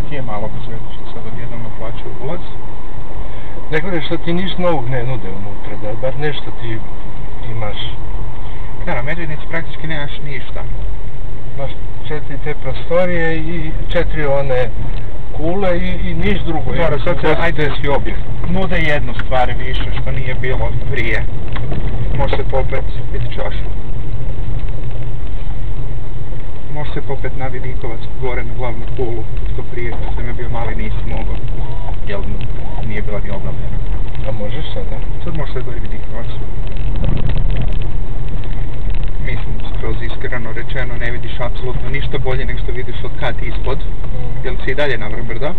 ti je malo bez veze što sad odjednom naplaćaju ulaz. Ne gledaj što ti ništa novog ne nude unutra, da bar nešto ti imaš. Da, na Medvednici praktički nemaš ništa. Imaš 4 te prostorije i 4 one kule i niš drugo. Dobro, sad se, ajde si objekt. Nude jednu stvar više što nije bilo prije. Može se popet, vidi čašu. Može se popet na Vidikovac gore na glavnu kulu, što prije kad sam je bio mali nisi mogao, jer nije bila ni obnovljena. A možeš sada? Sad možeš se gore Vidikovac. Mislim, skroz iskreno rečeno, ne vidiš apsolutno ništa bolje nego što vidiš od kat ispod. Jel si i dalje na vrh brda?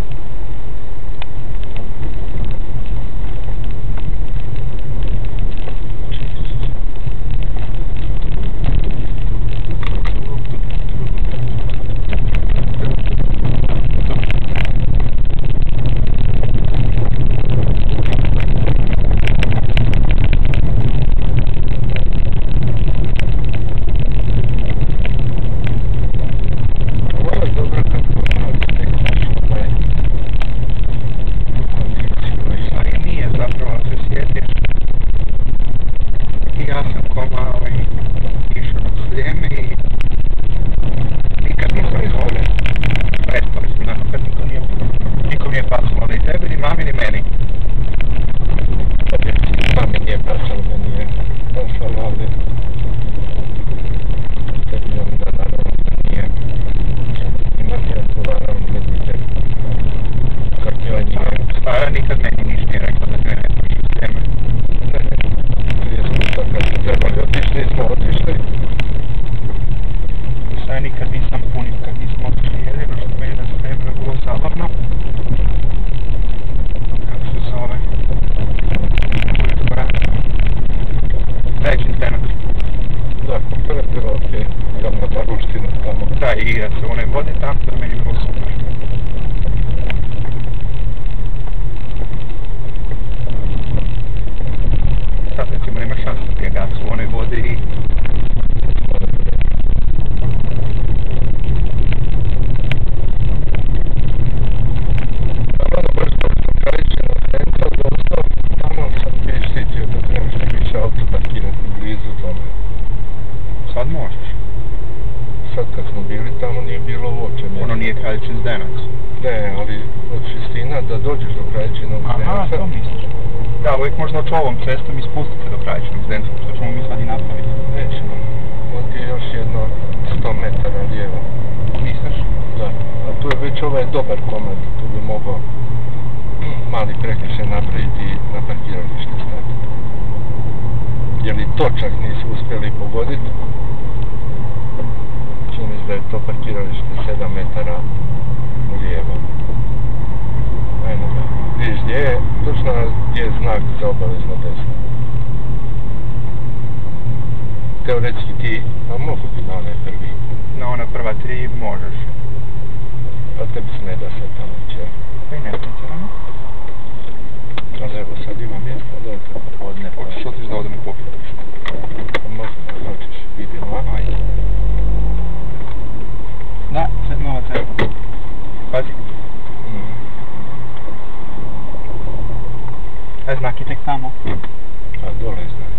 Sad možeš. Sad kad smo bili tamo nije bilo uopće mjesta. Ono nije Kraljičin Zdenac. Ne, ali od Šestina da dođeš do Kraljičinog Zdenca. Aha, to misliš. Da, uvijek možda oći ovom cestom i spustiti do Kraljičinog Zdenca, što ćemo mi sad i napraviti. Nećemo. On ti je još jedno 100 metara lijevo. Misliš? Da. A tu je već ovaj dobar komad, tu bi mogao mali prekršaj napraviti i na parkiralište staviti. Jer i to čak nisu uspjeli pogoditi. Čini mi se da je to parkiralište 7 metara lijevo. Ajmo da. Vidiš gdje je, točno gdje je znak za obavezno desno. Teoretski ti, a mogu ti na onaj prvi. Na ona prva 3 možeš. A tebi se ne da se tamo ići, ja? Pa i ne pretjerano. Ali evo sad ima mjesta, da je to. Ne, hoćeš otići da odemo popiti. Možda, hoćeš, vidimo, a? Ajde. Da, sad novac, evo. Pazi. Znak je tek tamo. A dole je znak.